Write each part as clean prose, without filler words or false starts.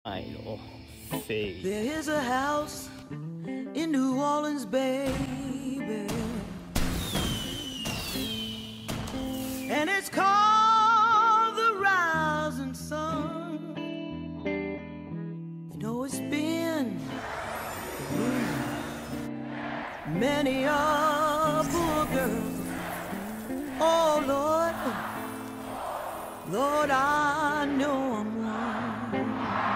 Idol Fade. There is a house in New Orleans, baby, and it's called the Rising Sun. You know it's been many a poor girl. Oh Lord, Lord, I know I'm wrong.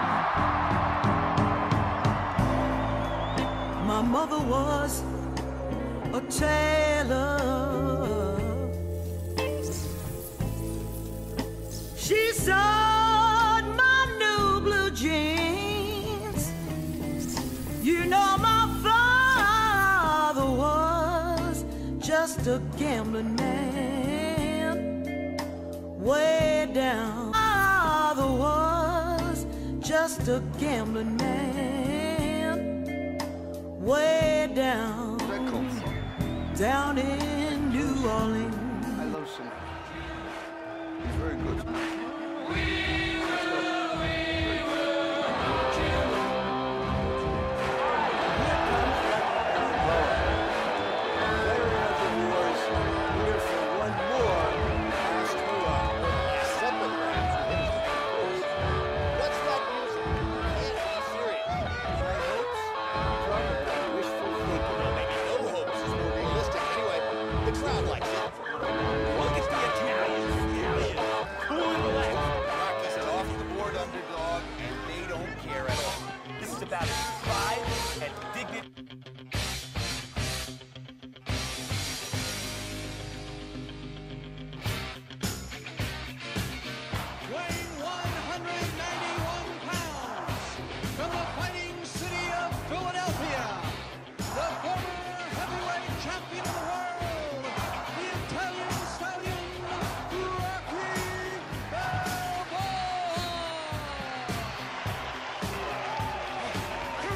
My mother was a tailor. She sewed my new blue jeans. You know my father was just a gambling man. Way down. My father was just a gambling man. Way down, down in New Orleans. I love Sinatra. He's very good to me. About his pride and dignity. Weighing 191 pounds, from the fighting city of Philadelphia, the former heavyweight champion of the world, the Italian stallion, Rocky Balboa.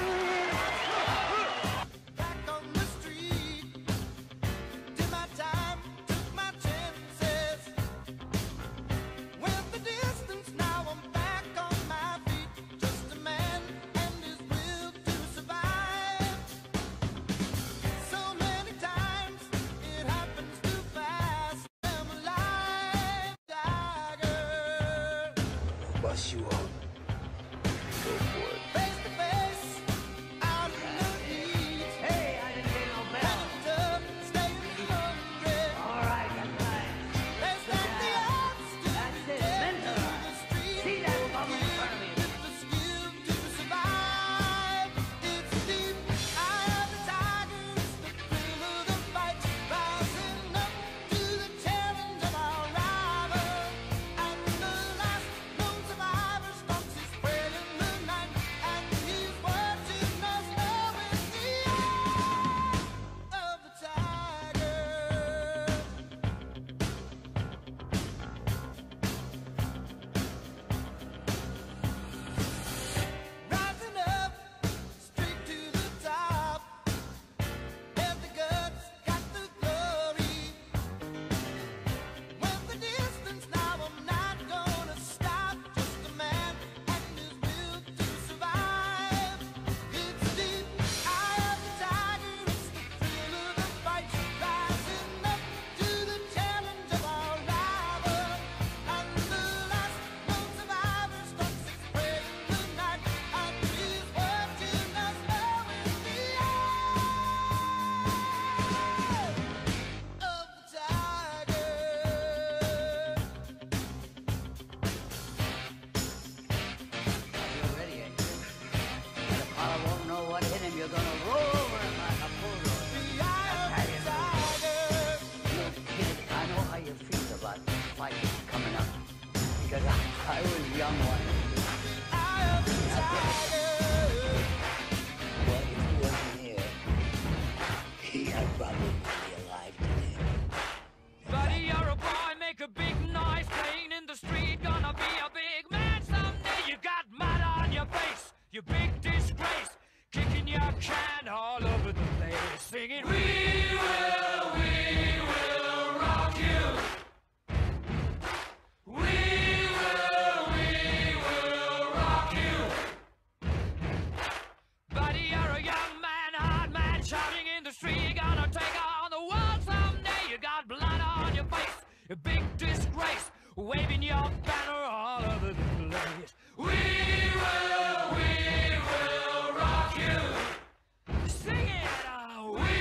a big disgrace, waving your banner all over the place. We will rock you. Sing it! We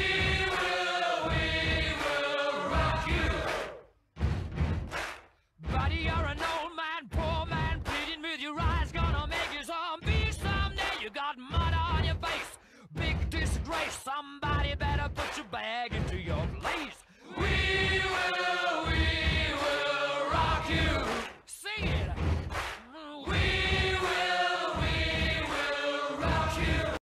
will rock you. Buddy, you're an old man, poor man, pleading with your eyes, gonna make you zombie someday. You got mud on your face, big disgrace. Somebody better put your bag into your place. We will rock you. Sing it. We will rock you.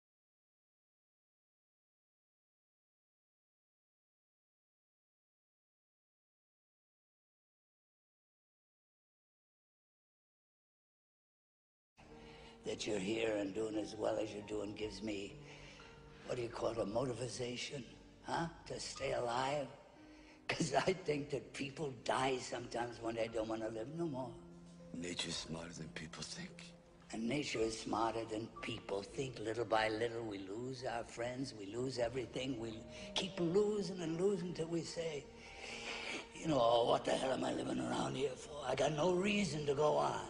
That you're here and doing as well as you're doing gives me, what do you call it, a motivation, huh? To stay alive. Because I think that people die sometimes when they don't want to live no more. Nature's smarter than people think. And nature is smarter than people think. Little by little, we lose our friends, we lose everything. We keep losing and losing till we say, you know, oh, what the hell am I living around here for? I got no reason to go on.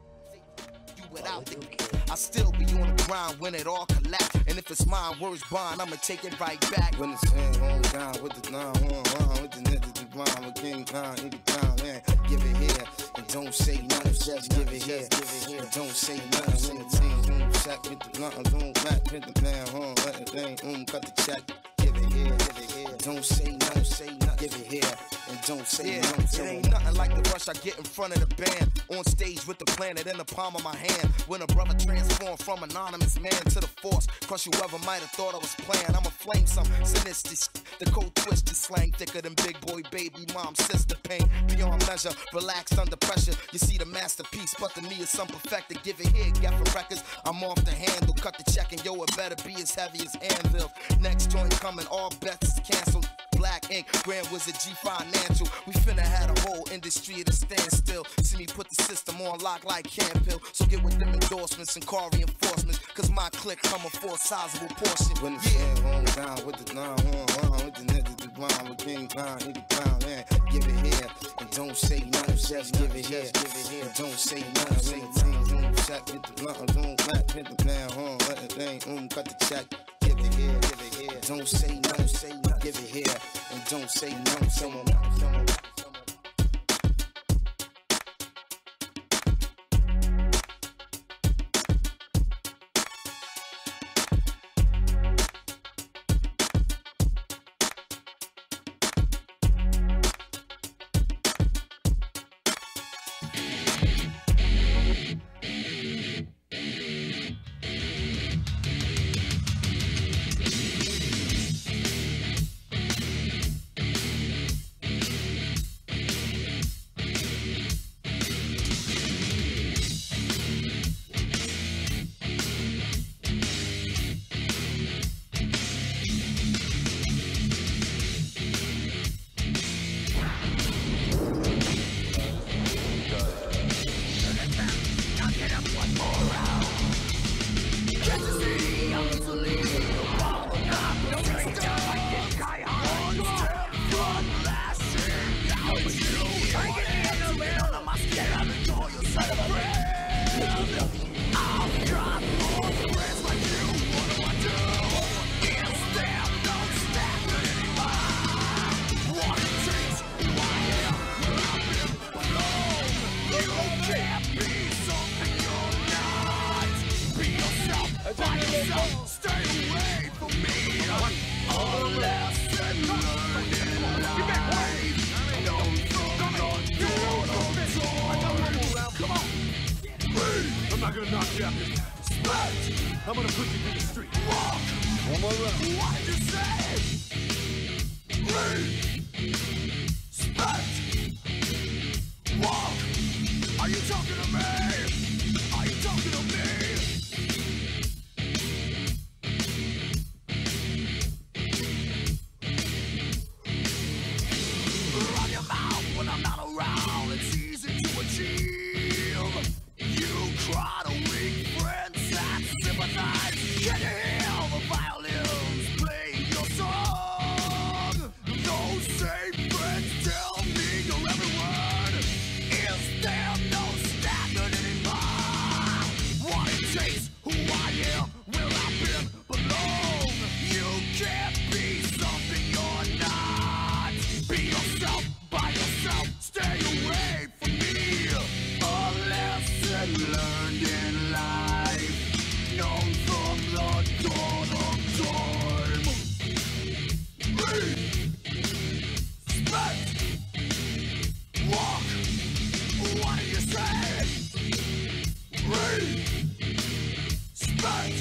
Without it, I still be on the grind when it all collapse. And if it's mine, words bond, I'ma take it right back. When it's hand on down with the 911, with the niggas the blind, with King Kong, in the town, man. Give it here, and don't say nothing, just give it here. And don't say nothing when the team, check with the blunt, don't back, hit the man, let the thing, cut the check. Give it here, don't say nothing, give it here, and don't say nothing. It ain't nothing like the rush I get in front of the band. On stage with the planet in the palm of my hand. When a brother transformed from anonymous man to the force. Crush whoever might have thought I was playing. I'ma flame some sinister the cold twisted slang thicker than big boy, baby, mom, sister pain. Beyond measure, relaxed under pressure. You see the masterpiece, but to me it's some perfected. Give it here, get for records. I'm off the handle, cut the check, and yo, it better be as heavy as anvil. Next joint coming, all bets is canceled. Black ink, Grand Wizard, G Financial. We finna have a whole industry at a standstill. See me put the system on lock like Campbell. So get with them endorsements and car reinforcements. Cause my clique coming for a sizable portion. When it's hand on down with the 911, with the niggas the blind, with King Kong, in the town, man. Give it here, and don't say nothing, just give it here. And don't say nothing, when the team, check with the blunt, don't back, hit the man, let the thing, cut the check. Give it here, don't say nothing, give it here, and don't say nothing. I'm gonna put you through the street. Walk! One more round. What did you say? Respect! Walk! Are you talking to me? Are you talking to me? Run your mouth when I'm not around. It's easy to achieve. You cry to weak friends that sympathize. Can you hear the violins play your song? Those same friends tell me you're everywhere. chase who I am, where I've been, belong. You can't be something you're not. Be yourself, by yourself, stay away from me. A lesson learned in life, known from the dawn of time. Respect, walk, what do you say? Respect,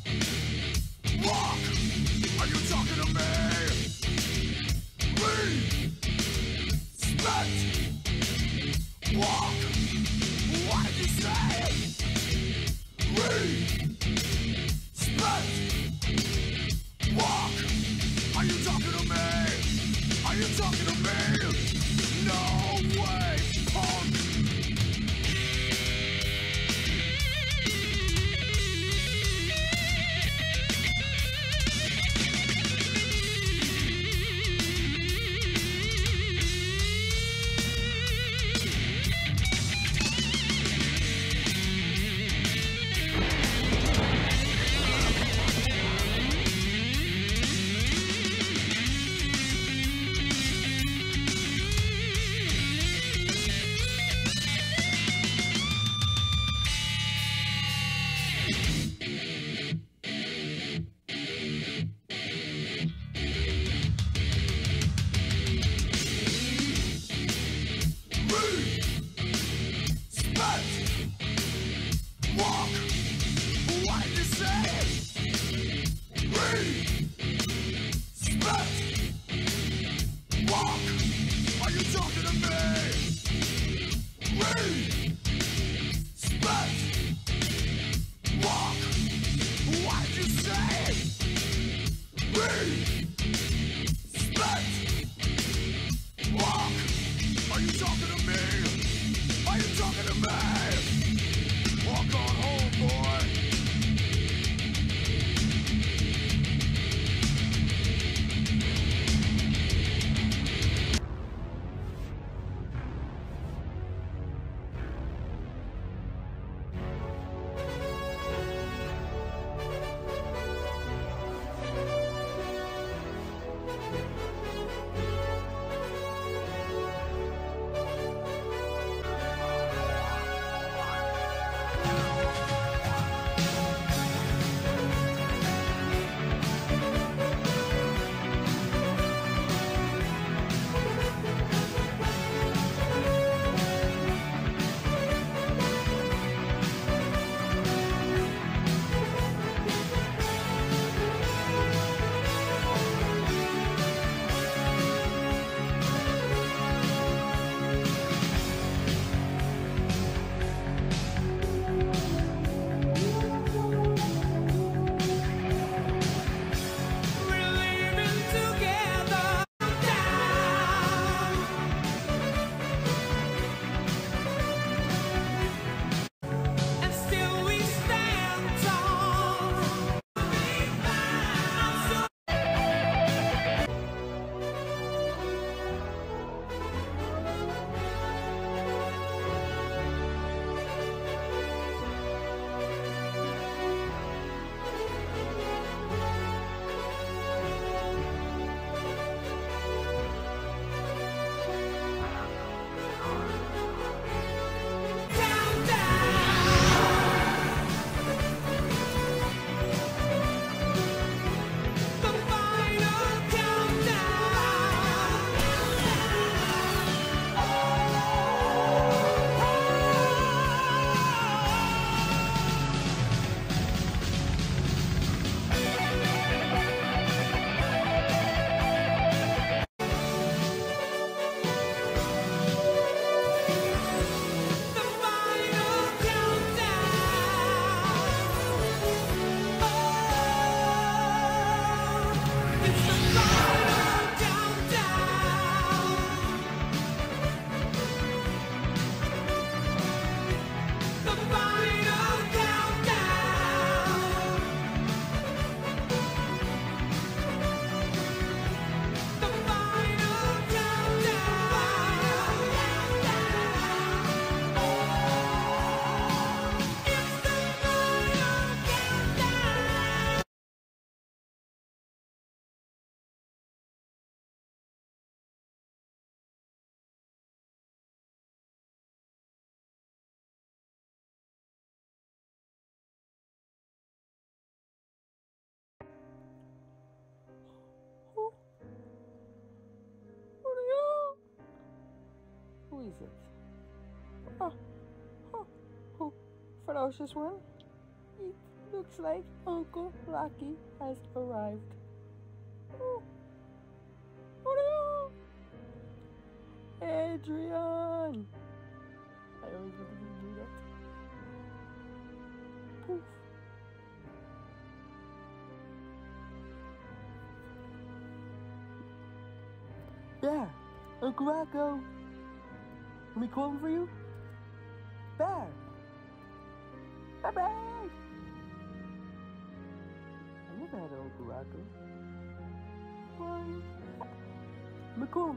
walk, are you talking to me? Respect, walk, what did you say? Respect, walk, are you talking to me? Are you talking to me? No way, punk! is it? Oh, Ferocious One. It looks like Uncle Rocky has arrived. Oh no! Adrian! I always wanted to do that. Poof. Bear! Uncle Rocco! Let me call him for you? Bear! Bye-bye! I never had an Uncle Rocco. Why? McCall.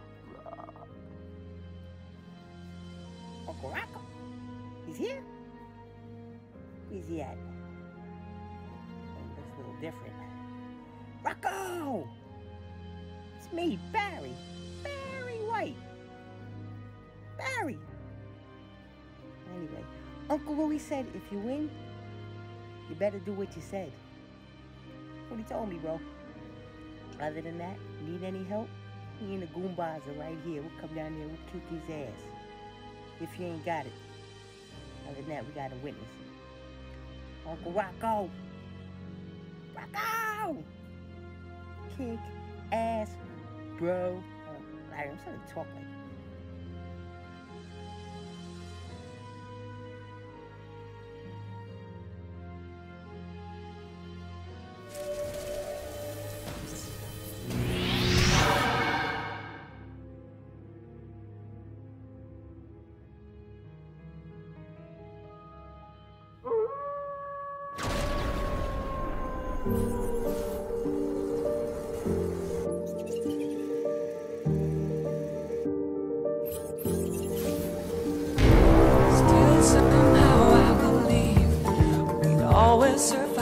Uncle Rocco? He's here? Where's he at? Looks a little different. Rocco! It's me, Barry. Barry White. Barry! Anyway, Uncle Louie said if you win, you better do what you said. That's what he told me, bro. Other than that, need any help? Me and the Goombas are right here. We'll come down there, we'll kick his ass. If you ain't got it. Other than that, we got a witness. Uncle Rocco! Rocco! Kick ass, bro. Larry, I'm starting to talk like Still somehow I believe we'd always survive.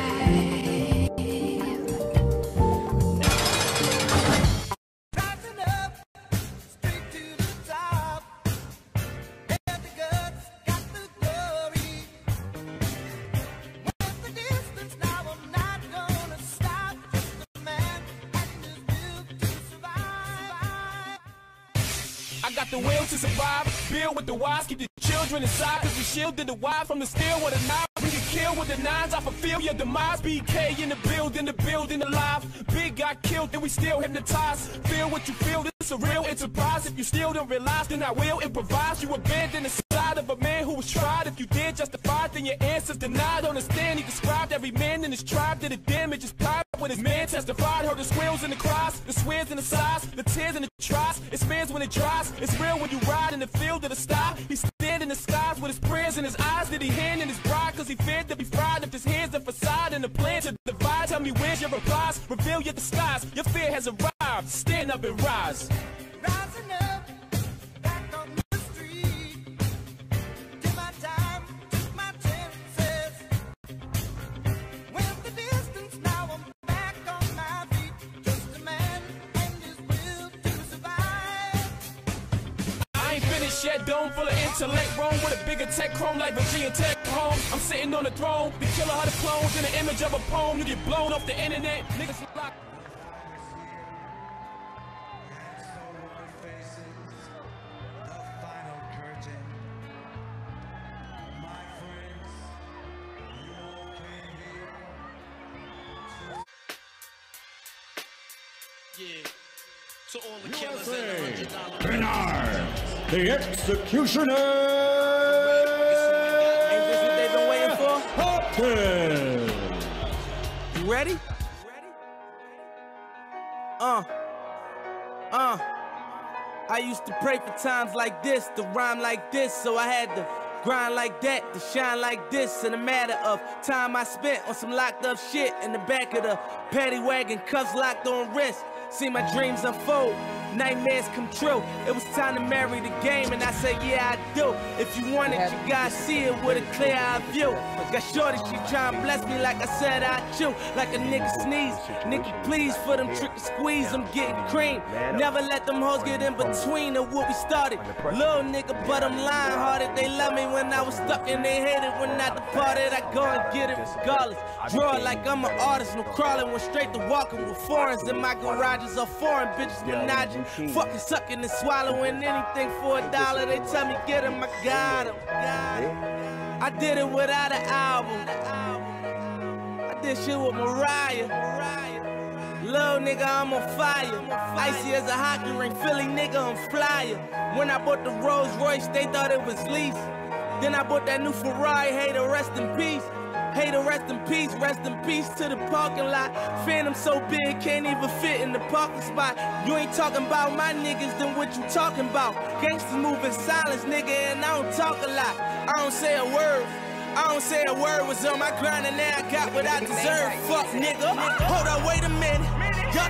Rising up, straight to the top. Had the guts, got the glory. Went the distance, now I'm not gonna stop. Just a man and his will to survive. I got the will to survive, build with the wise, keep the children inside, cause we shielded the wives from the steel with a knife. We can kill with the nines, I fulfill your demise. BK in the building alive. Big got killed, and we still hypnotized. Feel what you feel, this is a real enterprise. If you still don't realize, then I will improvise. You abandoned the side of a man who was tried. If you did justify, then your answers denied. Understand, he described every man in his tribe did the damage his pride. When his man testified, heard the squeals and the cries, the swears and the sighs, the tears and the tries. It spins when it dries. It's real when you ride in the field of the sky. He stand in the skies with his prayers in his eyes. Did he hand in his bride? Cause he feared to be fried. If his hands a facade and the plan to divide, tell me where's your replies? Reveal your disguise. Your fear has arrived. Stand up and rise. Rising up, back on the street. Did my time, took my chances. Went the distance, now I'm back on my feet. Just a man and his will to survive. I ain't finished yet, dome full of intellect. Roam with a bigger tech chrome like Virginia Tech home. I'm sitting on the throne, the killer of the clones. In the image of a poem, you get blown off the internet. Niggas lock. To all the killers and $100 Bernard, the executioner. Ain't this what they've been waiting for? Hopkins. You ready? I used to pray for times like this, to rhyme like this, so I had to grind like that, to shine like this. In a matter of time I spent on some locked up shit in the back of the paddy wagon, cuffs locked on wrist. See my dreams unfold, nightmares come true. It was time to marry the game, and I said, yeah, I do. If you want it, you gotta see it with a clear eye view. Got shorty, she tryna bless me like I said I chew. Like a nigga sneeze, nigga please for them trick and squeeze, I'm getting cream. Never let them hoes get in between of what we started. Little nigga, but I'm lying hearted. They love me when I was stuck and they hated when I departed. I go and get it regardless. Draw it like I'm an artist, no crawling, went straight to walking with foreigns in my garages are foreign bitches menaging Fucking sucking and swallowing anything for $1. They tell me get him, I got him. I did it without an album. I did shit with Mariah. Little nigga, I'm on fire. Icy as a hockey ring, Philly nigga, I'm flyer. When I bought the Rolls Royce, they thought it was lease. Then I bought that new Ferrari, hey, to rest in peace. Hey, to rest in peace to the parking lot. Phantom so big, can't even fit in the parking spot. You ain't talking about my niggas, then what you talking about? Gangsters move in silence, nigga, and I don't talk a lot. I don't say a word. I don't say a word. Was on my grind and now I got what I deserve. Fuck, nigga. Hold on, wait a minute. Y'all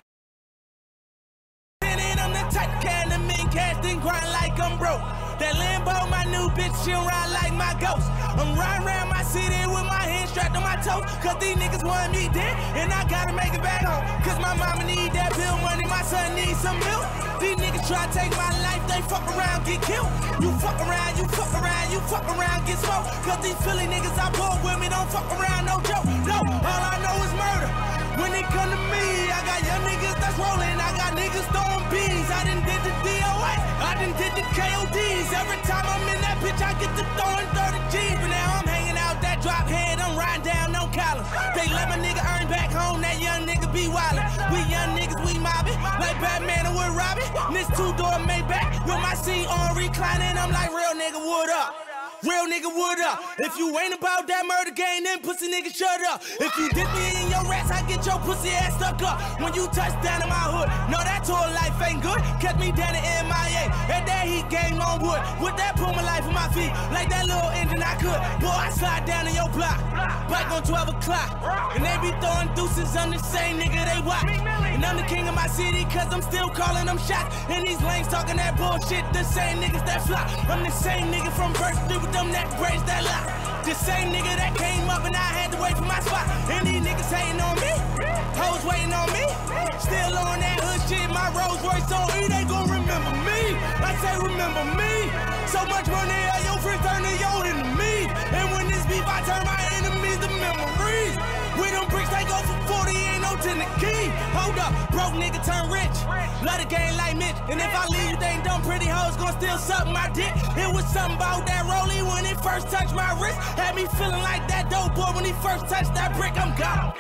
I'm the type kind of mean cast and grind like I'm broke. That Lambo, my new bitch, she'll ride like my ghost. I'm riding around my city with my hands strapped on my toes. Cause these niggas want me dead, and I gotta make it back home. Cause my mama need that bill money, my son needs some milk. These niggas try to take my life, they fuck around, get killed. You fuck around, you fuck around, you fuck around, get smoked. Cause these Philly niggas I bought with me don't fuck around, no joke. No, all I know is murder. When it come to me, I got young niggas that's rolling. I got niggas throwing bees. I done did the DOA, I done did the KODs. Every time I'm in that bitch, I get to throwing 30 G's. But now I'm hanging out that drop head, I'm riding down on Collins. They let my nigga earn back home, that young nigga be wildin'. We young niggas, we mobbin', like Batman and Wood Robin. This two-door Maybach with my seat on reclining. I'm like, real nigga, what up? Real nigga, what up? If you ain't about that murder game, then pussy nigga, shut up. If you dip me in your rats, I get your pussy ass stuck up. When you touch down in my hood, no, that tour life ain't good. Catch me down in MIA, at that heat game on wood. With that put my life on my feet, like that little engine I could. Boy, I slide down in your block, bike on 12 o'clock. And they be throwing deuces on the same nigga they watch. And I'm the king of my city, cause I'm still calling them shots. And these lanes talking that bullshit, the same niggas that flop. I'm the same nigga from Birth Street with them that braids that lock. The same nigga that came up and I had to wait for my spot. And these niggas hating on me, hoes waiting on me. Still on that hood shit, my Rolls Royce on E, they gon' remember me. I say remember me. So much money, your friends turn to your enemy. And when this beef, I turn my enemies to memories. With them bricks, they go for 40, ain't no 10 the key. Hold up, broke nigga turn rich. Love the game like Mitch. And if I leave, you think dumb pretty hoes gon' still suck my dick. It was something about that rollie when it first touched my wrist. Had me feeling like that dope boy when he first touched that brick. I'm gone.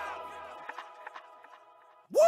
Woo!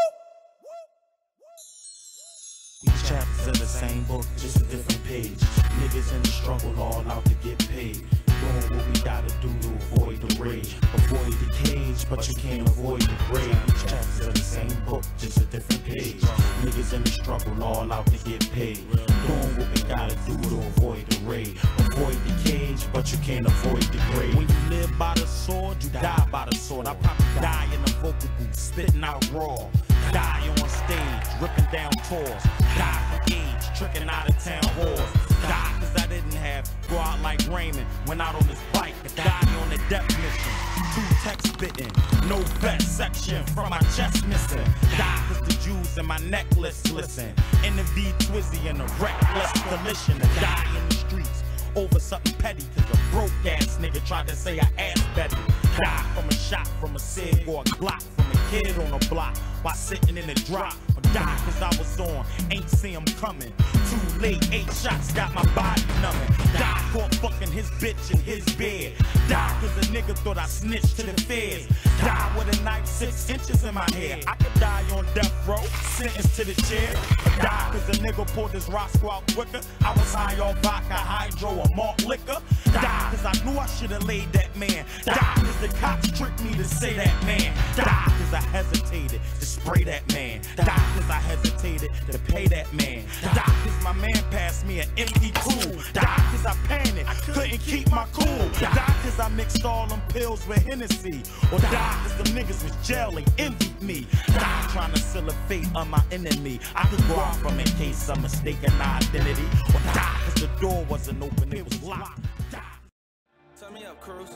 Each chapter's in the same book, just a different page. Niggas in the struggle, all out to get paid. Doing what we gotta do to avoid the rage. Avoid the cage, but you can't avoid the grave. Each chapter's in the same book, just a different page. Niggas in the struggle, all out to get paid. Doing what we gotta do to avoid the rage. Avoid the cage, but you can't avoid the grave. When you live by the sword, you die by the sword. I probably die in the vocal booth, spitting out raw. Die on stage, ripping down tours. Die for age, tricking out of town whores. Die cause I didn't have, go out like Raymond. Went out on his bike, die on the death mission. 2 texts bitten, no vest section from my chest missing. Die cause the jewels in my necklace listen. In the V Twizzy and a reckless collision. To die in the streets over something petty cause a broke ass nigga tried to say I ass better. Die from a shot from a cig or a Glock from a kid on the block while sitting in the drop. Or die cause I was on, ain't see him coming. Too late, 8 shots got my body numbing. Die caught fucking his bitch in his bed. Die cause a nigga thought I snitched to the feds. Die with a knife 6 inches in my hair. I could die on death row, sentenced to the chair. Or die cause a nigga pulled his Roscoe out quicker. I was high on vodka, hydro, or malt liquor. Die cause I knew I should've laid that man. Die cause the cops tricked me to say that man. Die cause I hesitated to spray that man. Die cause I hesitated to pay that man. Die cause my man passed me an empty tool. Die cause I panicked, couldn't keep my cool. Die cause I mixed all them pills with Hennessy. Or die cause them niggas was jail, they envied me. Die trying to seal the fate of my enemy. I could go out from in case I'm mistaken identity. Or die cause the door wasn't open, it was locked. Turn me up, Cruz.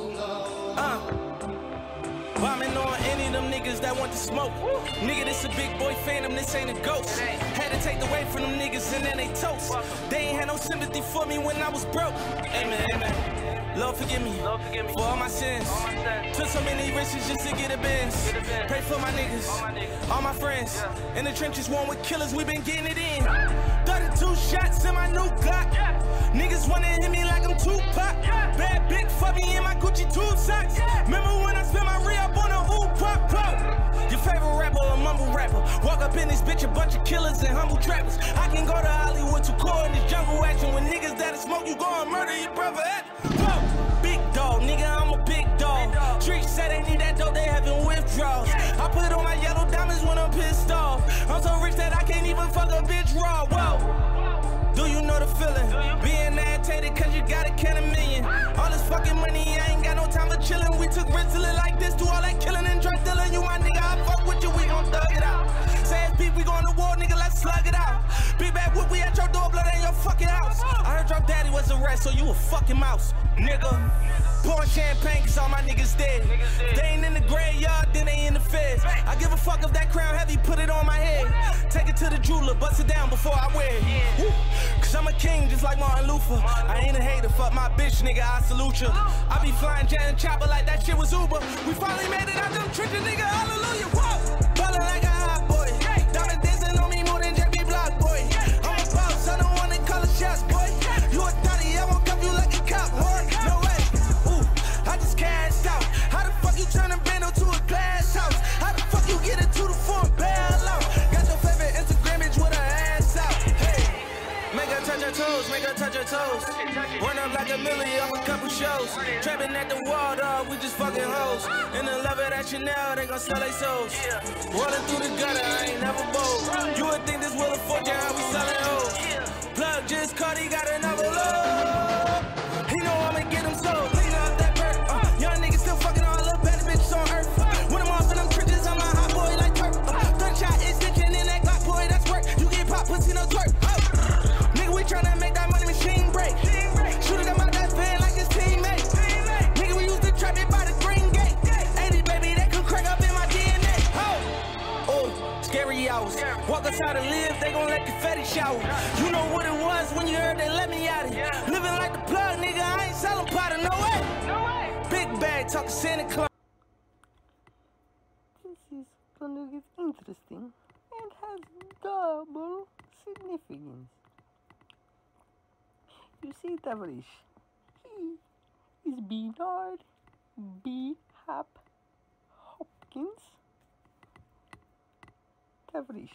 Bombing on any of them niggas that want to smoke. Nigga, this a big boy phantom, this ain't a ghost. Had to take the weight from them niggas and then they toast. They ain't had no sympathy for me when I was broke. Amen, amen. Lord forgive me for all my sins. Took so many risks just to get a Benz. Pray for my niggas, all my friends. In the trenches, one with killers, we been getting it in. 32 shots in my new Glock. Niggas wanna hit me like I'm Tupac. Bad bitch for me in my Gucci tube socks. Remember when I spent my re-up on a ooh pop pop? Your favorite rapper, a mumble rapper. Walk up in this bitch, a bunch of killers and humble trappers. I can go to Hollywood to core in this jungle action. When niggas that'll smoke, you go and murder your brother. Whoa, big dog, nigga, I'm a big dog. Trees say they need that dope, they having withdrawals. I put on my yellow diamonds when I'm pissed off. I'm so rich that I can't even fuck a bitch raw. Whoa, do you know the feeling? Being agitated cause you gotta count a million. All this fucking money, I ain't got no time for chillin'. We took risks to live like this, do all that killing and drug dealing. You my nigga, I fuck with you, we gon' thug it out. Say it's beef, we going to war, nigga, let's slug it out. Big bad whoop, we at your door, blood in your fucking house. I heard your daddy was a rat, so you a fucking mouse, nigga. Pouring champagne cause all my niggas dead. They ain't in the graveyard, then they in the feds. I give a fuck if that crown heavy, put it on my head. Take it to the jeweler, bust it down before I wear it. Woo. Cause I'm a king just like Martin Luther. I ain't a hater, fuck my bitch, nigga, I salute you. I be flying jet and chopper like that shit was Uber. We finally made it out them trenches, nigga, hallelujah. Whoa, ballin' like a hot boy. Diamond dancing on me more than JB Block, boy. I'm a boss, I don't wanna call the shots, boy. You a thotty, I won't cuff you like a cop, boy. No way. I just cashed out. How the fuck you turn a bando to a glass house? How the fuck you get it to the front bail out? Got your favorite Instagram bitch with her ass out. Hey, make her touch her toes, make her touch her toes. Run up like a million off a couple shows. Trapping at the wall, dog, we just fucking hoes. In the love of that Chanel, they gon' sell they souls. Rolling through the gutter, I ain't never bold. You would think this Wheel of Fortune, how we sellin' hoes. Plug just caught, he got another load. He know I'ma get him sold. Young niggas still fucking all the better bitches on earth. When I'm off in them trenches, I'm a hot boy like Turk. Third shot extension in that Glock, boy, that's work. You get pop, pussy, no twerk. Nigga, we tryna make that money machine break. Shooter got my best fan like his teammate. Nigga, we used to trap it by the green gate. 80, baby, they could crack up in my DNA. Oh, scary hours. Walk outside to live, they gon' let confetti shower. You know what it was when you heard they let me out of here. Living like the plug, nigga, I ain't selling powder, no way. Big bag, talking Santa Claus. This is gonna get interesting and has double significance. You see, Tavarish, he is Bernard B. Hap Hopkins. Tavarish,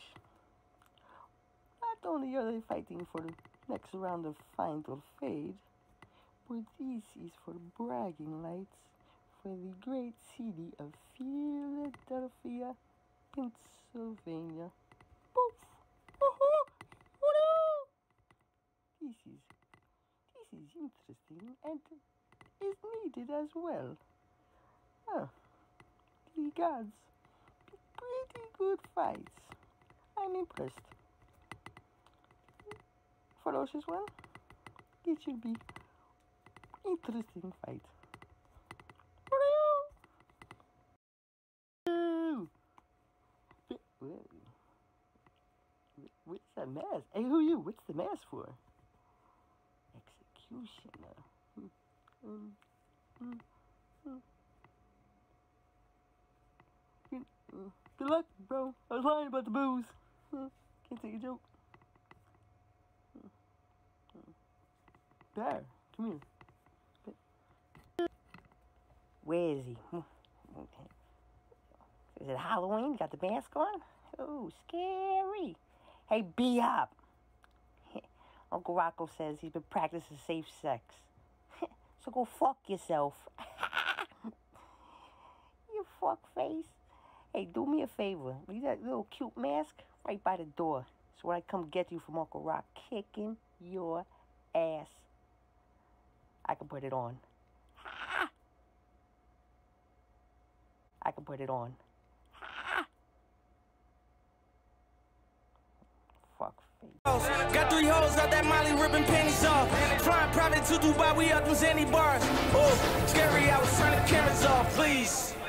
not only are they fighting for the next round of Find or Fade, but this is for bragging rights for the great city of Philadelphia, Pennsylvania. Poof! Oh no! This is interesting and is needed as well. The gods, pretty good fights. I'm impressed. Ferocious one. It should be interesting fight. What's that mask? Hey, who are you? What's the mask for? Executioner. Good luck, bro. I was lying about the booze. Can't take a joke. There, come here. Where is he? Okay. Is it Halloween? You got the mask on? Oh, scary. Hey, B-Hop. Uncle Rocco says he's been practicing safe sex. So go fuck yourself. You fuck face. Hey, do me a favor. Leave that little cute mask right by the door. So when I come get you from Uncle Rock, kicking your ass, I can put it on. I can put it on. Fuck face. Got 3 hoes out that Molly ripping panties off. Flying private to Dubai, we up them Zanny bars. Oh, scary, I was turning cameras off, please.